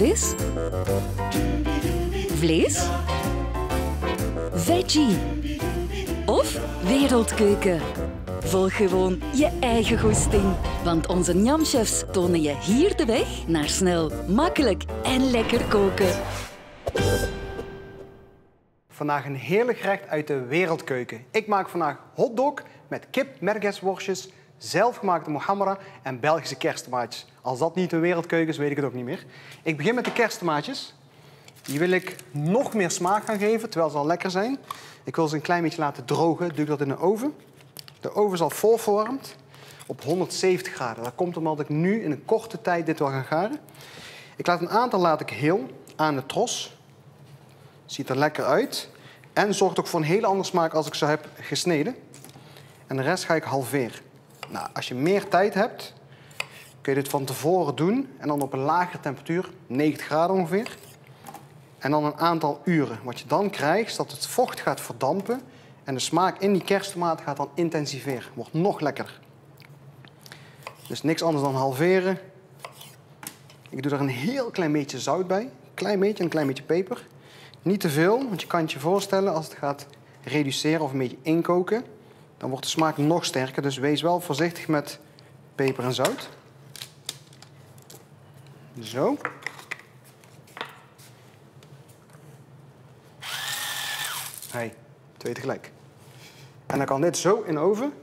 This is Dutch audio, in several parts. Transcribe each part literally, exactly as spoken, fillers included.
vis, vlees, veggie of wereldkeuken. Volg gewoon je eigen goesting. Want onze Njamchefs tonen je hier de weg naar snel, makkelijk en lekker koken. Vandaag een heerlijk gerecht uit de wereldkeuken. Ik maak vandaag hotdog met kip, merguezworstjes, zelfgemaakte mohammara en Belgische kersttomaatjes. Als dat niet de wereldkeuken is, weet ik het ook niet meer. Ik begin met de kersttomaatjes. Die wil ik nog meer smaak gaan geven, terwijl ze al lekker zijn. Ik wil ze een klein beetje laten drogen. Doe ik dat in de oven. De oven is al vol verwarmd op honderdzeventig graden. Dat komt omdat ik nu in een korte tijd dit wil gaan garen. Ik laat een aantal laat ik heel aan de tros. Ziet er lekker uit. En zorgt ook voor een hele andere smaak als ik ze heb gesneden. En de rest ga ik halveren. Nou, als je meer tijd hebt, kun je dit van tevoren doen. En dan op een lagere temperatuur, negentig graden ongeveer. En dan een aantal uren. Wat je dan krijgt, is dat het vocht gaat verdampen. En de smaak in die kersttomaat gaat dan intensiveren. Wordt nog lekkerder. Dus niks anders dan halveren. Ik doe er een heel klein beetje zout bij. Een klein beetje en een klein beetje peper. Niet te veel, want je kan het je voorstellen als het gaat reduceren of een beetje inkoken. Dan wordt de smaak nog sterker. Dus wees wel voorzichtig met peper en zout. Zo. Hey, twee tegelijk. En dan kan dit zo in de oven.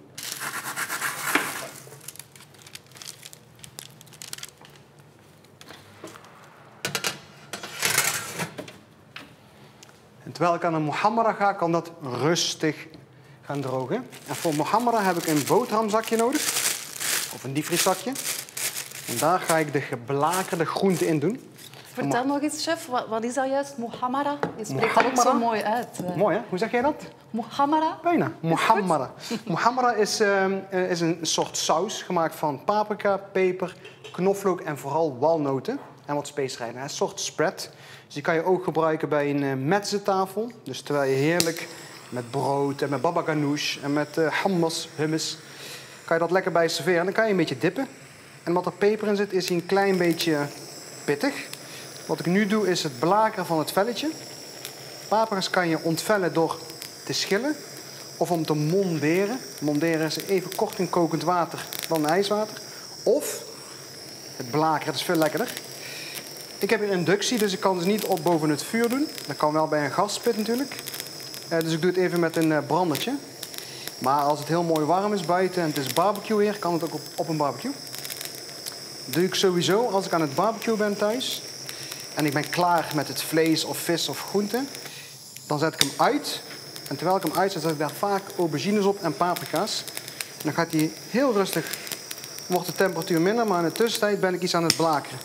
En terwijl ik aan de mohammara ga, kan dat rustig gaan drogen. En voor mohammara heb ik een boterhamzakje nodig. Of een diepvrieszakje. En daar ga ik de geblakerde groenten in doen. Vertel nog eens, chef, wat, wat is dat juist? Mohammara? Je spreekt dat ook zo mooi uit. Mooi, hè? Hoe zeg jij dat? Mohammara? Bijna. Mohammara. Mohammara is, uh, is een soort saus gemaakt van paprika, peper, knoflook en vooral walnoten. En wat specerijen. Het is een soort spread. Dus die kan je ook gebruiken bij een uh, metzentafel. Dus terwijl je heerlijk met brood en met baba ganoush en met uh, hummus, hummus, kan je dat lekker bij serveren. En dan kan je een beetje dippen. En wat er peper in zit, is hij een klein beetje pittig. Wat ik nu doe, is het blakeren van het velletje. Paprika's kan je ontvellen door te schillen of om te monderen. Monderen is even kort in kokend water dan ijswater. Of het blakeren, dat is veel lekkerder. Ik heb een inductie, dus ik kan het niet op boven het vuur doen. Dat kan wel bij een gaspit natuurlijk. Uh, dus ik doe het even met een uh, brandertje. Maar als het heel mooi warm is buiten en het is barbecue weer, kan het ook op, op een barbecue. Dat doe ik sowieso als ik aan het barbecue ben thuis. En ik ben klaar met het vlees of vis of groente. Dan zet ik hem uit. En terwijl ik hem uitzet, zet ik daar vaak aubergines op en paprika's. En dan gaat hij heel rustig, wordt de temperatuur minder, maar in de tussentijd ben ik iets aan het blakeren.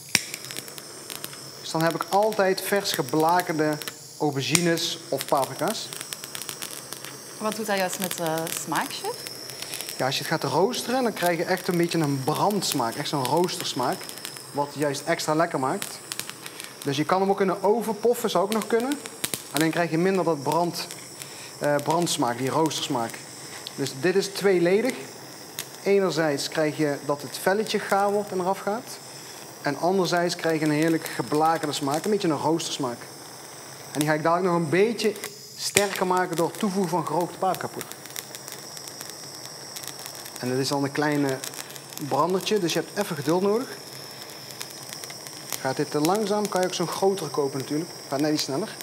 Dus dan heb ik altijd vers geblakerde aubergines of paprika's. Wat doet dat juist met de smaak, chef? Ja, als je het gaat roosteren, dan krijg je echt een beetje een brandsmaak. Echt zo'n roostersmaak. Wat het juist extra lekker maakt. Dus je kan hem ook in de oven poffen, zou ook nog kunnen. Alleen krijg je minder dat brand, uh, brandsmaak, die roostersmaak. Dus dit is tweeledig. Enerzijds krijg je dat het velletje gaar wordt en eraf gaat. En anderzijds krijg je een heerlijk geblakerde smaak, een beetje een roostersmaak. En die ga ik dadelijk nog een beetje sterker maken door het toevoegen van gerookte paprikapoeder. En dit is dan een kleine brandertje, dus je hebt even geduld nodig. Gaat dit te langzaam, kan je ook zo'n grotere kopen natuurlijk. Gaat net iets sneller.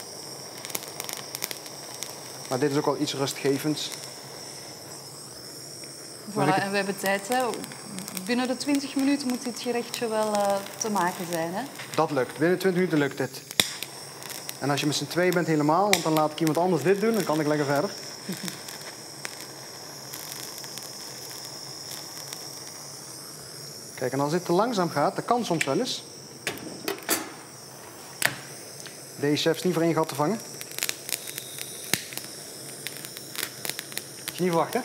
Maar dit is ook wel iets rustgevends. Voilà, en we hebben tijd. Hè. Binnen de twintig minuten moet dit gerechtje wel uh, te maken zijn. Hè? Dat lukt. Binnen twintig minuten lukt dit. En als je met z'n twee bent helemaal, want dan laat ik iemand anders dit doen, dan kan ik lekker verder. Kijk, en als dit te langzaam gaat, dat kan soms wel eens. Deze chef is niet voor één gat te vangen. Moet je niet verwachten.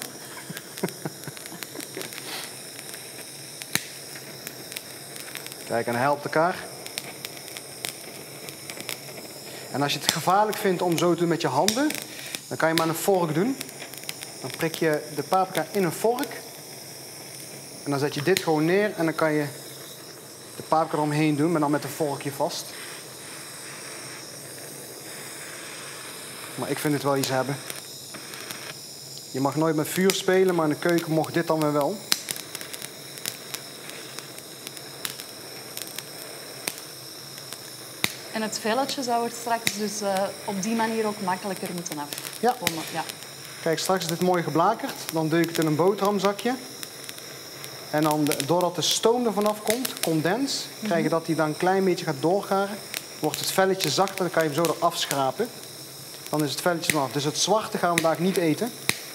Kijk, en hij helpt elkaar. En als je het gevaarlijk vindt om zo te doen met je handen, dan kan je maar een vork doen. Dan prik je de paprika in een vork. En dan zet je dit gewoon neer en dan kan je de paprika eromheen doen, maar dan met een vorkje vast. Maar ik vind het wel iets hebben. Je mag nooit met vuur spelen, maar in de keuken mocht dit dan weer wel. En het velletje zou er straks dus uh, op die manier ook makkelijker moeten af. Ja. Komen. Ja. Kijk, straks is dit mooi geblakerd. Dan doe ik het in een boterhamzakje. En dan, doordat de stoom er vanaf komt, condens, mm-hmm. krijg je dat hij dan een klein beetje gaat doorgaren. Wordt het velletje zachter, dan kan je hem zo eraf schrapen. Dan is het velletje eraf. Dus het zwarte gaan we vandaag niet eten.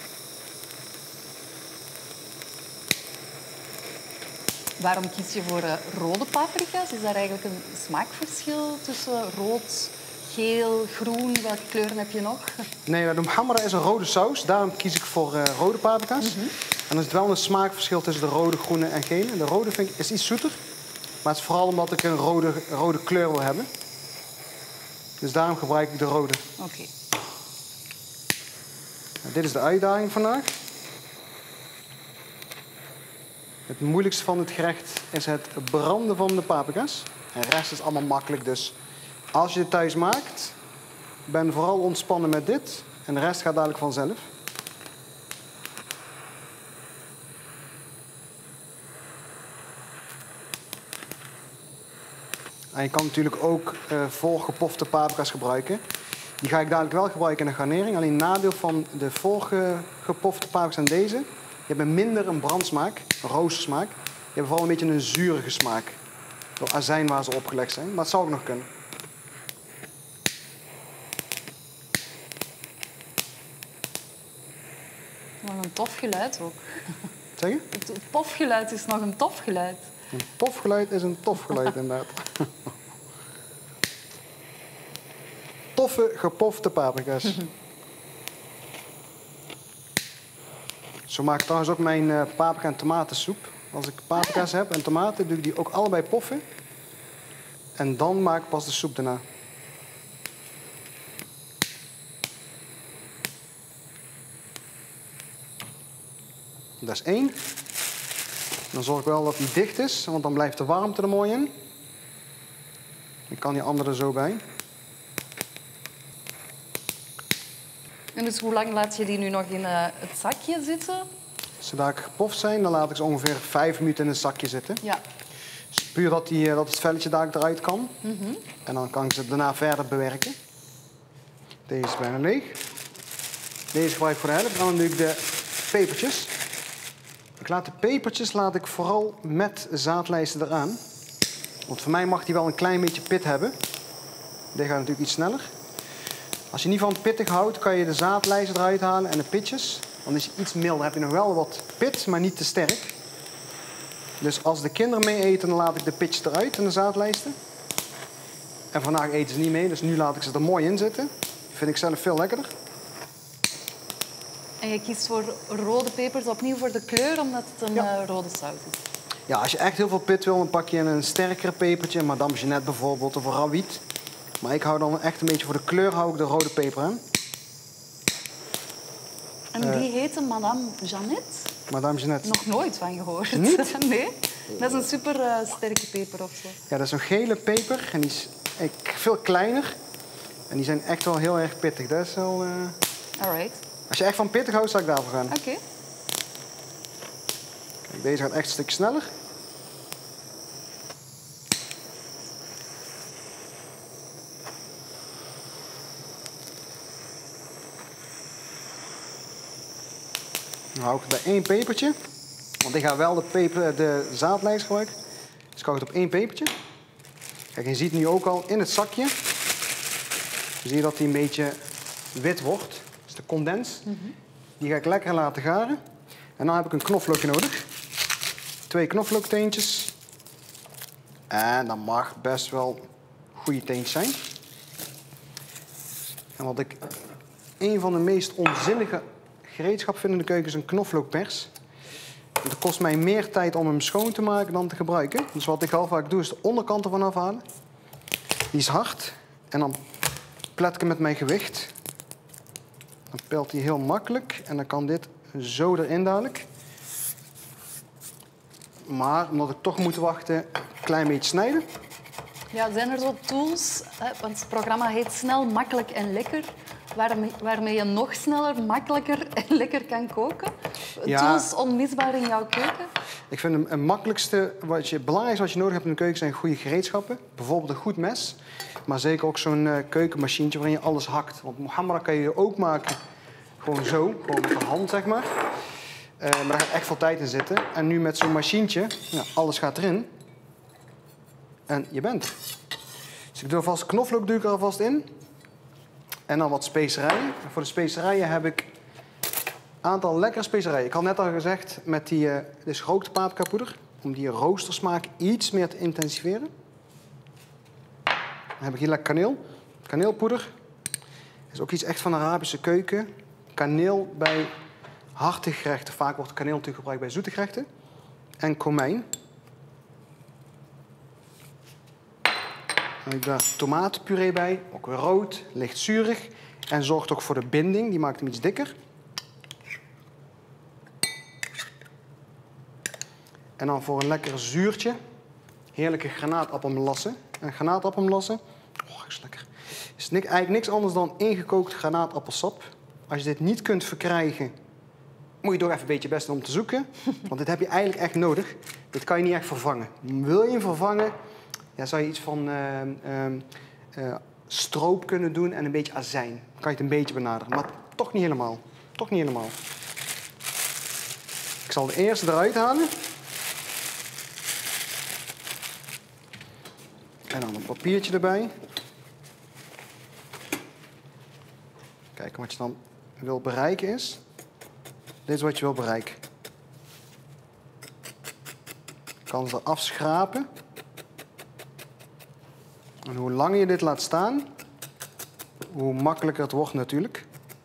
Waarom kies je voor uh, rode paprika's? Is daar eigenlijk een smaakverschil tussen rood, geel, groen? Welke kleuren heb je nog? Nee, de muhammara is een rode saus. Daarom kies ik voor uh, rode paprika's. Mm-hmm. En dan is het wel een smaakverschil tussen de rode, groene en gele. De rode vind ik, is iets zoeter. Maar het is vooral omdat ik een rode, rode kleur wil hebben. Dus daarom gebruik ik de rode. Oké. Okay. Nou, dit is de uitdaging vandaag. Het moeilijkste van het gerecht is het branden van de paprika's. En de rest is allemaal makkelijk, dus als je het thuis maakt, ben vooral ontspannen met dit. En de rest gaat dadelijk vanzelf. En je kan natuurlijk ook uh, voorgepofte paprika's gebruiken. Die ga ik dadelijk wel gebruiken in de garnering. Alleen het nadeel van de voorgepofte paprika's en deze, die hebben minder een brandsmaak, een roostersmaak. Die hebben vooral een beetje een zurige smaak. Door azijn waar ze opgelegd zijn. Maar het zou ook nog kunnen. Nog een tof geluid ook. Zeg je? Het pofgeluid is nog een tof geluid. Een pofgeluid is een tof geluid inderdaad. Toffe gepofte paprika's. Zo maak ik trouwens ook mijn uh, paprika en tomatensoep. Als ik paprika's heb en tomaten, doe ik die ook allebei poffen. En dan maak ik pas de soep daarna. Dat is één. Dan zorg ik wel dat die dicht is, want dan blijft de warmte er mooi in. Ik kan die andere er zo bij. En dus hoe lang laat je die nu nog in uh, het zakje zitten? Zodra ik gepoft zijn, dan laat ik ze ongeveer vijf minuten in het zakje zitten. Ja. Dus puur dat, die, dat het velletje daar eruit kan. Mm-hmm. En dan kan ik ze daarna verder bewerken. Deze is bijna leeg. Deze gebruik ik voor de helft. En dan doe ik de pepertjes. Ik laat de pepertjes laat ik vooral met zaadlijsten eraan. Want voor mij mag die wel een klein beetje pit hebben. Deze gaat natuurlijk iets sneller. Als je niet van pittig houdt, kan je de zaadlijsten eruit halen en de pitjes. Dan is het iets milder. Dan heb je nog wel wat pit, maar niet te sterk. Dus als de kinderen mee eten, dan laat ik de pitjes eruit en de zaadlijsten. En vandaag eten ze niet mee, dus nu laat ik ze er mooi in zitten. Dat vind ik zelf veel lekkerder. En je kiest voor rode pepers opnieuw voor de kleur, omdat het een ja. uh, rode saus is. Ja, als je echt heel veel pit wil, dan pak je een sterkere pepertje. Madame Jeannette bijvoorbeeld, of een rawiet. Maar ik hou dan echt een beetje voor de kleur hou ik de rode peper aan. En die uh, heette Madame Jeannette? Madame Jeannette. Nog nooit van gehoord. Niet? Nee. Dat is een super uh, sterke peper of zo. Ja, dat is een gele peper. En die is veel kleiner. En die zijn echt wel heel erg pittig. Dat is wel... Uh... Alright. Als je echt van pittig houdt, zou ik daarvoor gaan. Oké. Okay. Kijk, deze gaat echt een stuk sneller. Dan hou ik het bij één pepertje. Want ik ga wel de, peper, de zaadlijst gebruiken. Dus ik hou het op één pepertje. Kijk, je ziet nu ook al in het zakje. Dan zie je dat hij een beetje wit wordt. Dat is de condens. Mm-hmm. Die ga ik lekker laten garen. En dan heb ik een knoflookje nodig. Twee knoflookteentjes. En dat mag best wel goede teentjes zijn. En wat ik een van de meest onzinnige gereedschap vind in de keuken is een knoflookpers. Het kost mij meer tijd om hem schoon te maken dan te gebruiken. Dus wat ik al vaak doe is de onderkant ervan afhalen. Die is hard. En dan plet ik hem met mijn gewicht. Dan pelt hij heel makkelijk. En dan kan dit zo erin dadelijk. Maar omdat ik toch moet wachten, een klein beetje snijden. Ja, zijn er zo tools, hè, want het programma heet Snel, Makkelijk en Lekker, waarmee, waarmee je nog sneller, makkelijker en lekker kan koken? Ja. Tools onmisbaar in jouw keuken? Ik vind het, het makkelijkste, wat je, het belangrijkste wat je nodig hebt in de keuken zijn goede gereedschappen. Bijvoorbeeld een goed mes, maar zeker ook zo'n uh, keukenmachientje waarin je alles hakt. Want muhammara kan je ook maken gewoon zo, gewoon met de hand zeg maar. Uh, maar daar gaat echt veel tijd in zitten. En nu met zo'n machientje, ja, alles gaat erin. En je bent. Dus ik doe alvast knoflook doe ik er alvast in. En dan wat specerijen. En voor de specerijen heb ik een aantal lekkere specerijen. Ik had net al gezegd met die uh, dit is gerookte paprikapoeder. Om die roostersmaak iets meer te intensiveren. Dan heb ik hier lekker kaneel. Kaneelpoeder. Dat is ook iets echt van de Arabische keuken. Kaneel bij hartige gerechten. Vaak wordt kaneel natuurlijk gebruikt bij zoete gerechten. En komijn. Dan heb ik daar tomatenpuree bij. Ook weer rood, licht zuurig. En zorgt ook voor de binding. Die maakt hem iets dikker. En dan voor een lekker zuurtje. Heerlijke granaatappelmelasse. En granaatappelmelasse, oh, is lekker. Is niks, eigenlijk niks anders dan ingekookt granaatappelsap. Als je dit niet kunt verkrijgen, moet je toch even een beetje best doen om te zoeken. Want dit heb je eigenlijk echt nodig. Dit kan je niet echt vervangen. Wil je hem vervangen, ja, zou je iets van uh, uh, uh, stroop kunnen doen en een beetje azijn. Dan kan je het een beetje benaderen. Maar toch niet helemaal. Toch niet helemaal. Ik zal de eerste eruit halen. En dan een papiertje erbij. Kijk, wat je dan wil bereiken is... Dit is wat je wil bereiken. Je kan ze eraf schrapen. En hoe langer je dit laat staan, hoe makkelijker het wordt natuurlijk.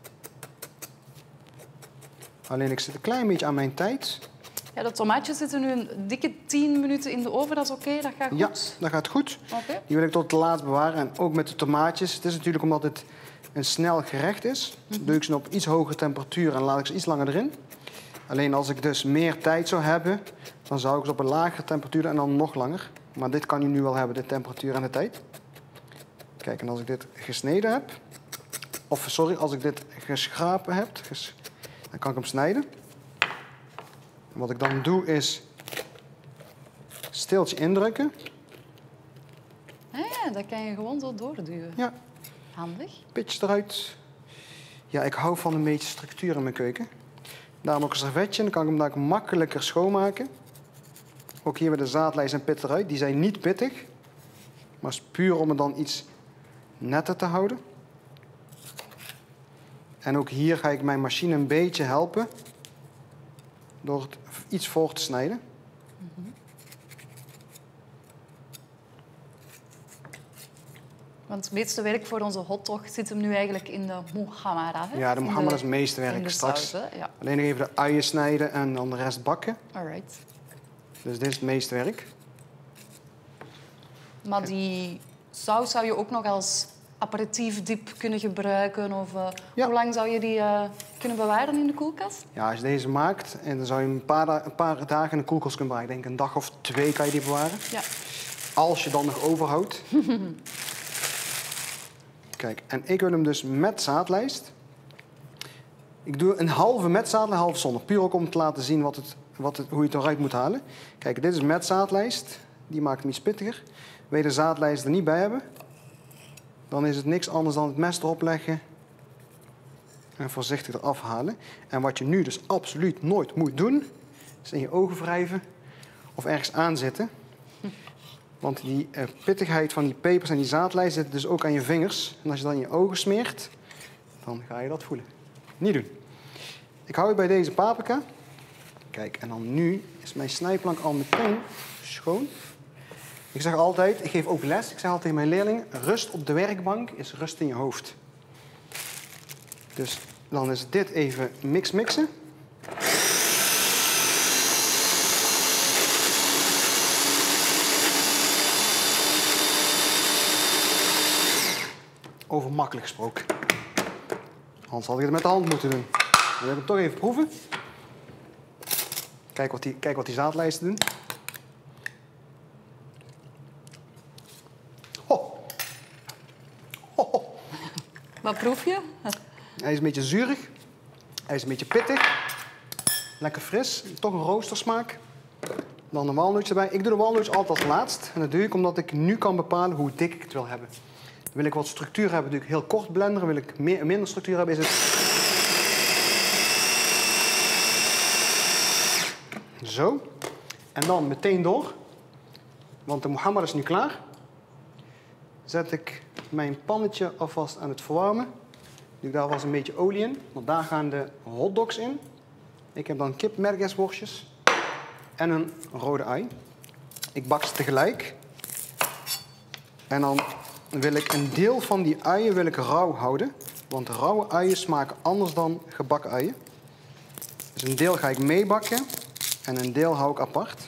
Alleen ik zit een klein beetje aan mijn tijd. Ja, de tomaatjes zitten nu een dikke tien minuten in de oven. Dat is oké, okay, dat gaat goed? Ja, dat gaat goed. Okay. Die wil ik tot het laatst bewaren. En ook met de tomaatjes. Het is natuurlijk omdat het een snel gerecht is. Mm-hmm. Doe ik ze op iets hogere temperatuur en laat ik ze iets langer erin. Alleen als ik dus meer tijd zou hebben, dan zou ik ze op een lagere temperatuur en dan nog langer. Maar dit kan je nu wel hebben, de temperatuur en de tijd. Kijk, en als ik dit gesneden heb, of sorry, als ik dit geschrapen heb, ges, dan kan ik hem snijden. En wat ik dan doe is steeltje indrukken. Ah ja, dat kan je gewoon zo doorduwen. Ja. Handig. Pitje eruit. Ja, ik hou van een beetje structuur in mijn keuken. Daarom ook een servetje, dan kan ik hem daar makkelijker schoonmaken. Ook hier bij de zaadlijst en pit eruit. Die zijn niet pittig, maar is puur om het dan iets netter te houden. En ook hier ga ik mijn machine een beetje helpen door het iets voor te snijden. Mm-hmm. Want het meeste werk voor onze hotdog zit hem nu eigenlijk in de muhammara. Hè? Ja, de muhammara is het meeste werk in de straks. saus, ja. Alleen nog even de uien snijden en dan de rest bakken. Alright. Dus dit is het meeste werk. Maar die saus zou je ook nog als aperitiefdip kunnen gebruiken? Of uh, ja. Hoe lang zou je die uh, kunnen bewaren in de koelkast? Ja, als je deze maakt, en dan zou je een paar, da een paar dagen in de koelkast kunnen bewaren. Ik denk een dag of twee kan je die bewaren. Ja. Als je dan nog overhoudt. Kijk, en ik wil hem dus met zaadlijst. Ik doe een halve met zaadlijst, een halve zonder. Puur ook om te laten zien wat het, wat het, hoe je het eruit moet halen. Kijk, dit is met zaadlijst. Die maakt hem iets pittiger. Wil je de zaadlijst er niet bij hebben, dan is het niks anders dan het mes erop leggen en voorzichtig eraf halen. En wat je nu dus absoluut nooit moet doen, is in je ogen wrijven of ergens aanzitten. Want die uh, pittigheid van die pepers en die zaadlijst zit dus ook aan je vingers. En als je dan in je ogen smeert, dan ga je dat voelen. Niet doen. Ik hou het bij deze paprika. Kijk, en dan nu is mijn snijplank al meteen schoon. Ik zeg altijd, ik geef ook les, ik zeg altijd tegen mijn leerlingen, rust op de werkbank is rust in je hoofd. Dus dan is dit even mix mixen. Over makkelijk gesproken. Anders had ik het met de hand moeten doen. Dan wil ik hem toch even proeven. Kijk wat die, kijk wat die zaadlijsten doen. Wat proef je? Hij is een beetje zuurig. Hij is een beetje pittig. Lekker fris. Toch een roostersmaak. Dan de walnootjes erbij. Ik doe de walnootjes altijd als laatst. En dat doe ik omdat ik nu kan bepalen hoe dik ik het wil hebben. Wil ik wat structuur hebben, doe ik heel kort blenderen. Wil ik meer, minder structuur hebben, is het... Zo. En dan meteen door. Want de Muhammara is nu klaar. Zet ik mijn pannetje alvast aan het verwarmen. Doe ik daar alvast een beetje olie in. Want daar gaan de hotdogs in. Ik heb dan kip merguezworstjes. En een rode ui. Ik bak ze tegelijk. En dan wil ik een deel van die uien wil ik rauw houden. Want rauwe uien smaken anders dan gebakken uien. Dus een deel ga ik meebakken. En een deel hou ik apart.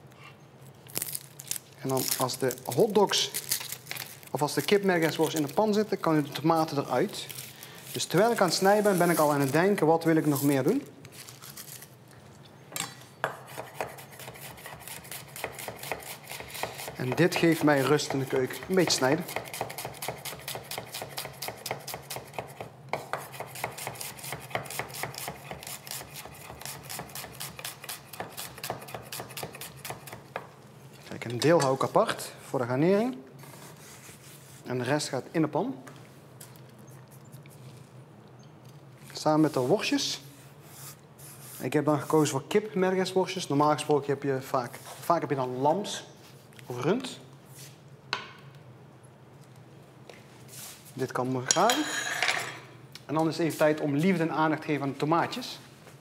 En dan als de hotdogs, of als de kipmerguezworst in de pan zitten, kan je de tomaten eruit. Dus terwijl ik aan het snijden ben, ben ik al aan het denken, wat wil ik nog meer doen? En dit geeft mij rust in de keuken. Een beetje snijden. Kijk, een deel hou ik apart voor de garnering. En de rest gaat in de pan. Samen met de worstjes. Ik heb dan gekozen voor kip merguezworstjes. Normaal gesproken heb je vaak, vaak heb je dan lams of rund. Dit kan me graden. En dan is het even tijd om liefde en aandacht te geven aan de tomaatjes.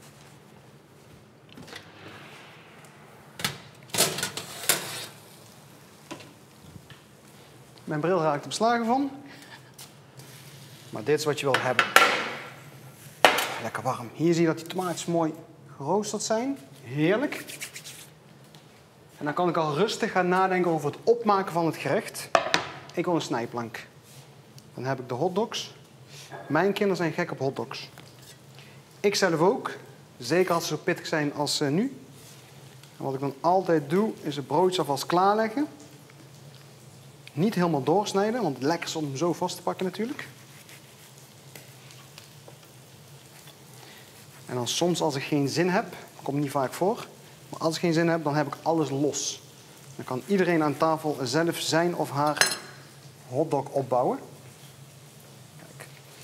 Mijn bril raakt er beslagen van. Maar dit is wat je wil hebben. Lekker warm. Hier zie je dat die tomaatjes mooi geroosterd zijn. Heerlijk. En dan kan ik al rustig gaan nadenken over het opmaken van het gerecht. Ik wil een snijplank. Dan heb ik de hotdogs. Mijn kinderen zijn gek op hotdogs. Ik zelf ook. Zeker als ze zo pittig zijn als uh, nu. En wat ik dan altijd doe, is het broodje alvast klaarleggen. Niet helemaal doorsnijden, want het lekkerste om hem zo vast te pakken natuurlijk. En dan soms als ik geen zin heb, komt niet vaak voor, maar als ik geen zin heb, dan heb ik alles los. Dan kan iedereen aan tafel zelf zijn of haar hotdog opbouwen. Kijk.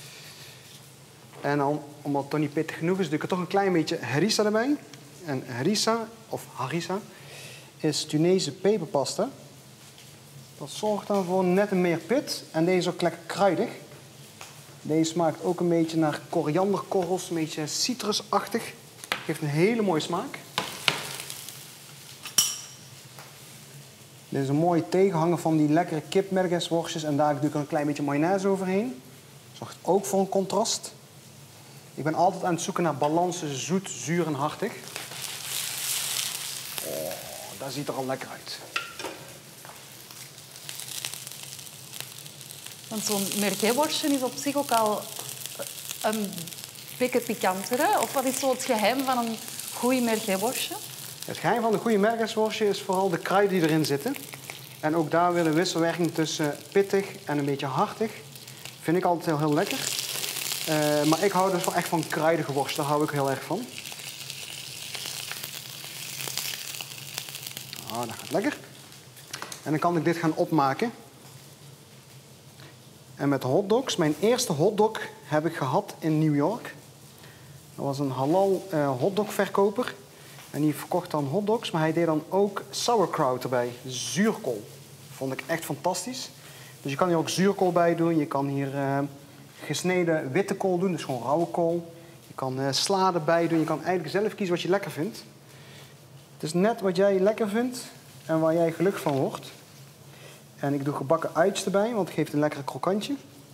En dan, omdat het toch niet pittig genoeg is, doe ik er toch een klein beetje harissa erbij. En harissa, of harissa, is Tunese peperpasta. Dat zorgt dan voor net een meer pit. En deze is ook lekker kruidig. Deze smaakt ook een beetje naar korianderkorrels, een beetje citrusachtig. Geeft een hele mooie smaak. Dit is een mooie tegenhanger van die lekkere kipmerguezworstjes. En daar doe ik er een klein beetje mayonaise overheen. Zorgt ook voor een contrast. Ik ben altijd aan het zoeken naar balans tussen zoet, zuur en hartig. Oh, dat ziet er al lekker uit. Want zo'n merguezworstje is op zich ook al een beetje pikanter, hè? Of wat is zo het geheim van een goeie merguezworstje? Het geheim van een goede merguezworstje is vooral de kruiden die erin zitten. En ook daar weer een wisselwerking tussen pittig en een beetje hartig. Vind ik altijd heel, heel lekker. Uh, maar ik hou dus wel echt van kruidige worst. Daar hou ik heel erg van. Ah, dat gaat lekker. En dan kan ik dit gaan opmaken. En met hotdogs. Mijn eerste hotdog heb ik gehad in New York. Dat was een halal uh, hotdogverkoper. En die verkocht dan hotdogs, maar hij deed dan ook sauerkraut erbij. Zuurkool. Vond ik echt fantastisch. Dus je kan hier ook zuurkool bij doen. Je kan hier uh, gesneden witte kool doen, dus gewoon rauwe kool. Je kan uh, sla erbij doen. Je kan eigenlijk zelf kiezen wat je lekker vindt. Het is net wat jij lekker vindt en waar jij gelukkig van wordt. En ik doe gebakken uitjes erbij, want het geeft een lekkere krokantje.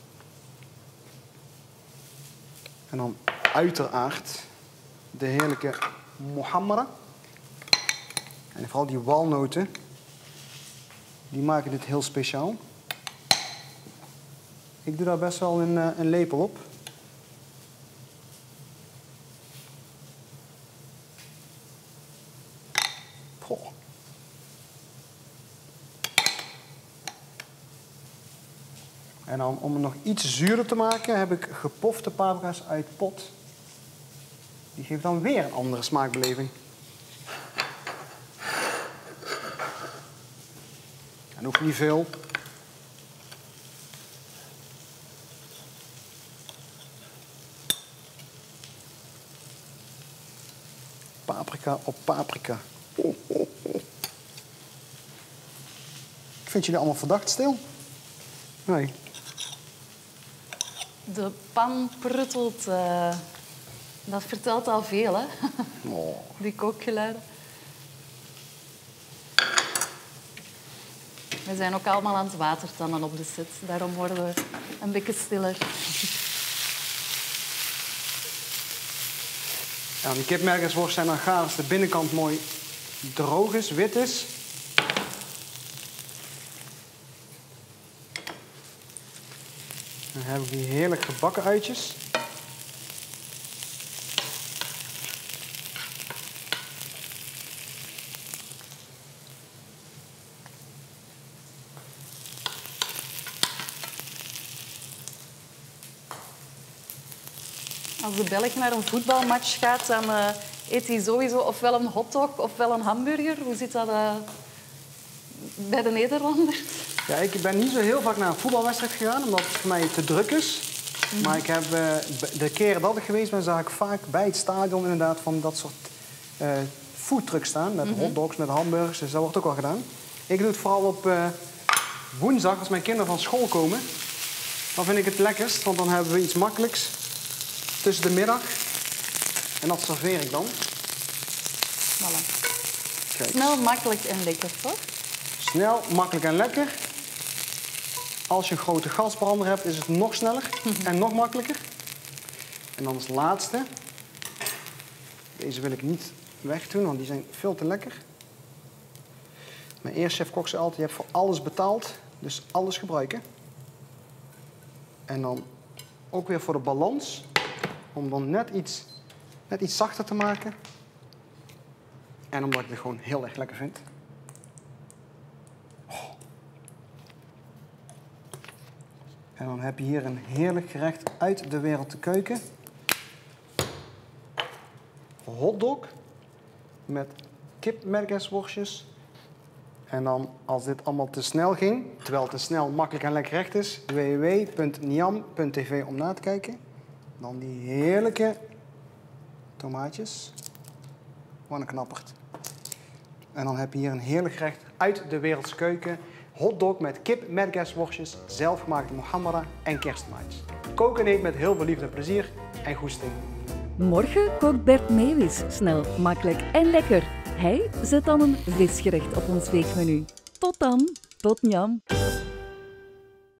En dan uiteraard de heerlijke Muhammara. En vooral die walnoten, die maken dit heel speciaal. Ik doe daar best wel een, een lepel op. Poh. En dan om het nog iets zuurder te maken heb ik gepofte paprika's uit pot. Die geeft dan weer een andere smaakbeleving. En ook niet veel. Paprika op paprika. Oh, oh, oh. Ik vind jullie allemaal verdacht stil. Nee. De pan pruttelt. Uh, dat vertelt al veel, hè? Oh. Die kookgeluiden. We zijn ook allemaal aan het watertanden op de set. Daarom worden we een beetje stiller. Ja, die kipmergersworst zijn dan gaar als de binnenkant mooi droog is, wit is. Dan heb ik die heerlijk gebakken uitjes. Als de Belg naar een voetbalmatch gaat, dan uh, eet hij sowieso ofwel een hotdog ofwel een hamburger. Hoe zit dat uh, bij de Nederlanders? Ja, ik ben niet zo heel vaak naar een voetbalwedstrijd gegaan, omdat het voor mij te druk is. Mm-hmm. Maar ik heb, uh, de keren dat ik geweest ben, zag ik vaak bij het stadion inderdaad van dat soort uh, foodtrucks staan. Met mm-hmm. hotdogs, met hamburgers, dus dat wordt ook wel gedaan. Ik doe het vooral op uh, woensdag, als mijn kinderen van school komen. Dan vind ik het lekkerst, want dan hebben we iets makkelijks tussen de middag. En dat serveer ik dan. Voilà. Snel, makkelijk en lekker, toch? Snel, makkelijk en lekker. Als je een grote gasbrander hebt, is het nog sneller en nog makkelijker. En dan als laatste. Deze wil ik niet wegdoen, want die zijn veel te lekker. Mijn eerste chef-kok zei altijd, je hebt voor alles betaald, dus alles gebruiken. En dan ook weer voor de balans, om dan net iets, net iets zachter te maken. En omdat ik het gewoon heel erg lekker vind. Oh. En dan heb je hier een heerlijk gerecht uit de wereld te keuken. Hotdog met kipmergesworstjes. En dan, als dit allemaal te snel ging, terwijl het een snel, makkelijk en lekker gerecht is, w w w punt niam punt t v om na te kijken. Dan die heerlijke tomaatjes. Wat een knappert. En dan heb je hier een heerlijk gerecht uit de wereldse keuken. Hotdog met kip, merguezworstjes, zelfgemaakte mohammara en kerstmaatjes. Koken eet met heel veel liefde en plezier en goesting. Morgen kookt Bert Meeuwis snel, makkelijk en lekker. Hij zet dan een visgerecht op ons weekmenu. Tot dan, tot njam.